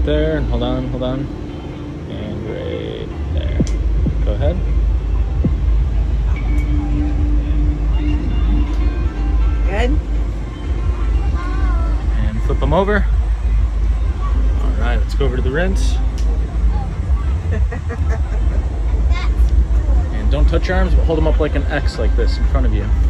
there, and hold on, and right there. Go ahead. Good. And flip them over. All right, let's go over to the rinse. And don't touch your arms, but hold them up like an X like this in front of you.